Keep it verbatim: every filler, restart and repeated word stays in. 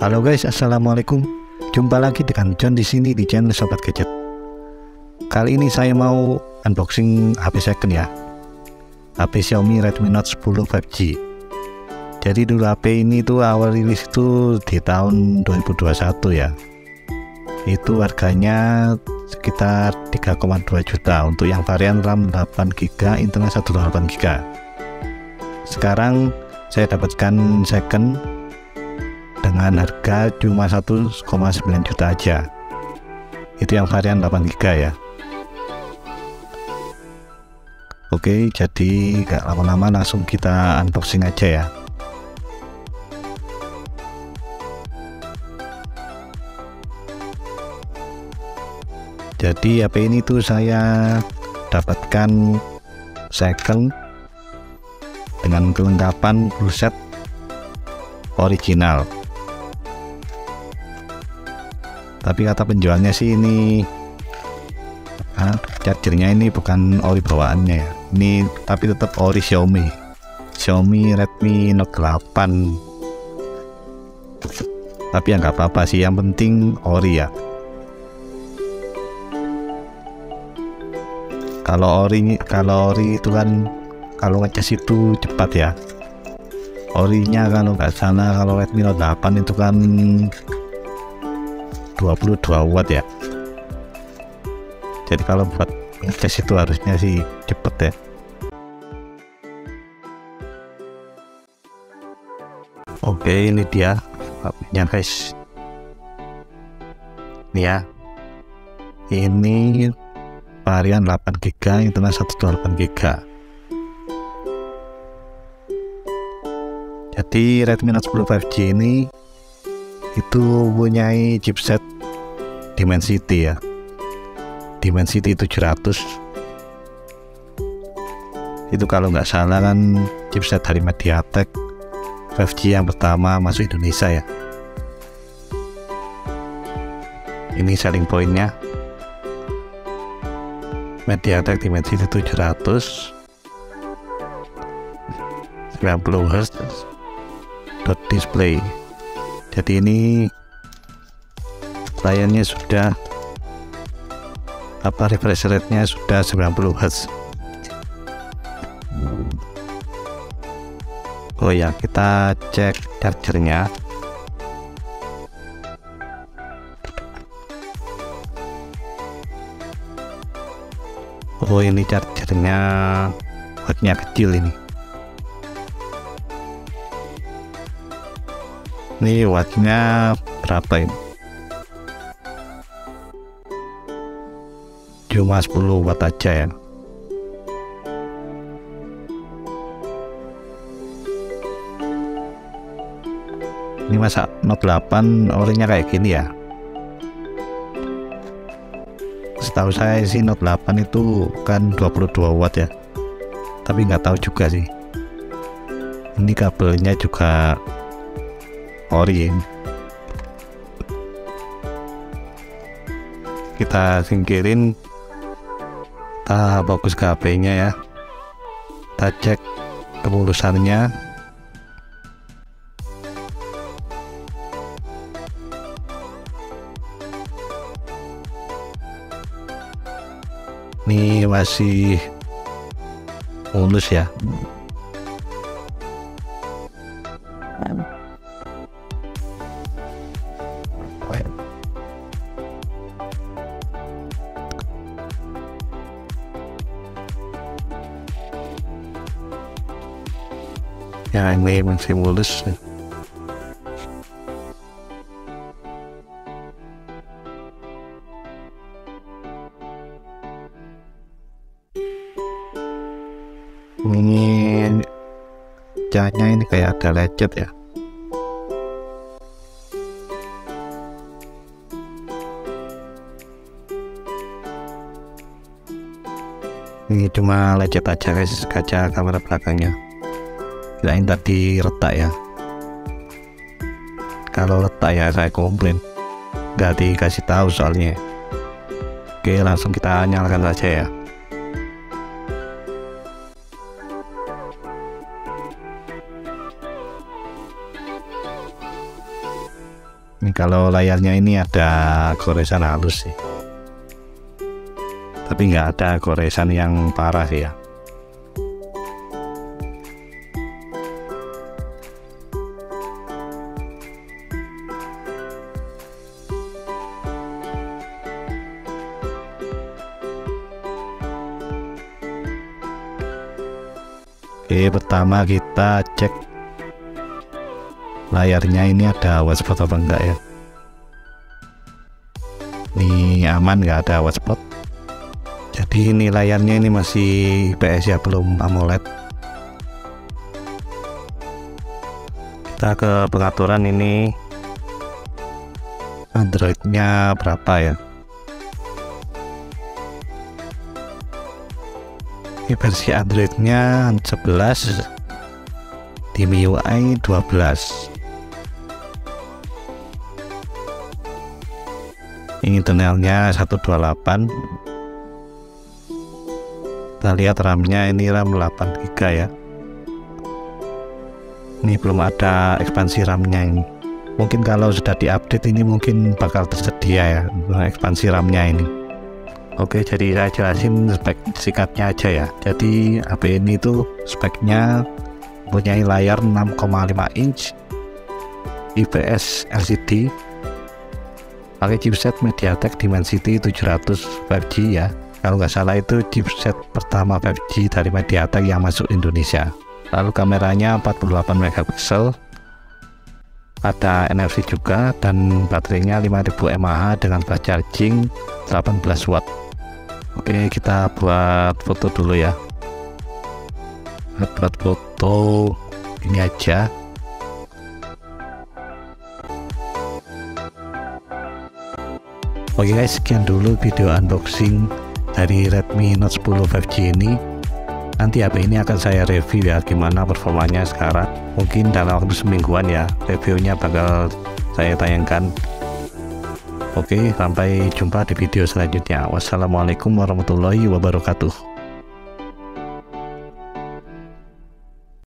Halo guys, assalamualaikum. Jumpa lagi dengan John di sini di channel Sobat Gadget. Kali ini saya mau unboxing H P second ya. H P Xiaomi Redmi Note sepuluh lima G. Jadi dulu H P ini tuh awal rilis itu di tahun dua ribu dua puluh satu ya. Itu harganya sekitar tiga koma dua juta untuk yang varian RAM delapan giga, internal satu ratus delapan giga. Sekarang saya dapatkan second dengan harga cuma satu koma sembilan juta aja. Itu yang varian delapan giga ya. Oke, jadi gak lama-lama langsung kita unboxing aja ya. Jadi H P ini tuh saya dapatkan second dengan kelengkapan full set original. Tapi kata penjualnya sih ini ah, chargernya ini bukan ori bawaannya ya. Ini tapi tetap ori Xiaomi. Xiaomi Redmi Note delapan. Tapi ya nggak apa-apa sih, yang penting ori ya. Kalau ori kalau ori itu kan kalau ngecas itu cepat ya. Orinya kalau nggak salah kalau Redmi Note delapan itu kan dua puluh dua watt ya. Jadi kalau buat ngecas itu harusnya sih cepet ya. Oke, ini dia H P-nya guys. Ini ya. Ini varian delapan giga, internal satu ratus delapan giga. Jadi Redmi Note sepuluh lima G ini itu mempunyai chipset Dimensity ya. Dimensity tujuh ratus. Itu kalau nggak salah kan chipset dari MediaTek lima G yang pertama masuk Indonesia ya. Ini selling pointnya. MediaTek Dimensity tujuh ratus, sembilan puluh hertz dot display. Jadi ini layarnya sudah apa refresh rate-nya sudah sembilan puluh hertz. Oh ya, kita cek chargernya. Oh, ini chargernya wattnya kecil ini. Ini wattnya berapa ini? Cuma sepuluh watt aja ya. Ini masa Note delapan orinya kayak gini ya. Setahu saya sih Note delapan itu kan dua puluh dua watt ya. Tapi nggak tahu juga sih. Ini kabelnya juga ori. Kita singkirin, kita fokus ke H P-nya ya. Kita cek kemulusannya. Ini masih mulus ya. Ya, ini masih mulus. Ini cahaya ini kayak ada lecet ya. Ini cuma lecet aja guys, kaca kamera belakangnya. Kirain tadi retak ya. Kalau retak ya saya komplain, nggak dikasih tahu soalnya. Oke, langsung kita nyalakan saja ya. Ini kalau layarnya ini ada goresan halus sih, tapi nggak ada goresan yang parah sih ya. Oke, pertama kita cek layarnya ini ada white spot apa enggak ya. Ini aman, nggak ada white spot. Jadi ini layarnya ini masih I P S ya, belum AMOLED. Kita ke pengaturan, ini Androidnya berapa ya. Ini versi Androidnya sebelas, di M I U I dua belas. Ini internalnya seratus dua puluh delapan. Kita lihat RAM-nya, ini RAM delapan giga ya. Ini belum ada ekspansi RAM-nya ini. Mungkin kalau sudah diupdate ini mungkin bakal tersedia ya ekspansi RAM-nya ini. Oke, jadi saya jelasin spek singkatnya aja ya. Jadi H P ini tuh speknya mempunyai layar enam koma lima inch, I P S L C D, pakai chipset MediaTek Dimensity tujuh ratus lima G ya. Kalau nggak salah itu chipset pertama lima G dari MediaTek yang masuk Indonesia. Lalu kameranya empat puluh delapan megapiksel, ada N F C juga, dan baterainya lima ribu mAh dengan fast charging delapan belas watt. Oke, kita buat foto dulu ya. Buat foto ini aja. Oke guys, sekian dulu video unboxing dari Redmi Note sepuluh lima G ini. Nanti H P ini akan saya review ya, gimana performanya sekarang. Mungkin dalam waktu semingguan ya, reviewnya bakal saya tayangkan. Oke, sampai jumpa di video selanjutnya. Wassalamualaikum warahmatullahi wabarakatuh.